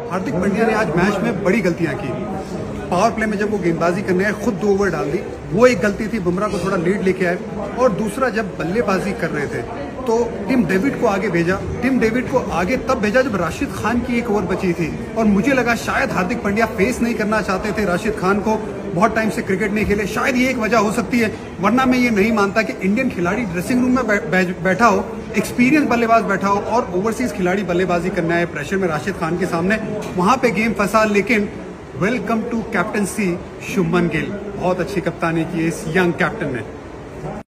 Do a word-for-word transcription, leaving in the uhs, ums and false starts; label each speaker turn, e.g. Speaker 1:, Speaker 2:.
Speaker 1: हार्दिक पांड्या ने आज मैच में बड़ी गलतियां की। पावर प्ले में जब वो गेंदबाजी करने आए खुद दो ओवर डाल दी, वो एक गलती थी। बुमराह को थोड़ा लीड लेके आए। और दूसरा, जब बल्लेबाजी कर रहे थे तो टिम डेविड को आगे भेजा। टिम डेविड को आगे तब भेजा जब राशिद खान की एक ओवर बची थी, और मुझे लगा शायद हार्दिक पांड्या फेस नहीं करना चाहते थे राशिद खान को। बहुत टाइम से क्रिकेट नहीं खेले, शायद ये एक वजह हो सकती है। वरना मैं ये नहीं मानता कि इंडियन खिलाड़ी ड्रेसिंग रूम में बैठा हो, एक्सपीरियंस बल्लेबाज बैठा हो और ओवरसीज खिलाड़ी बल्लेबाजी करने आए प्रेशर में राशिद खान के सामने, वहां पे गेम फंसा। लेकिन welcome to captaincy Shubman Gill, बहुत अच्छी कप्तानी की इस यंग कैप्टन ने।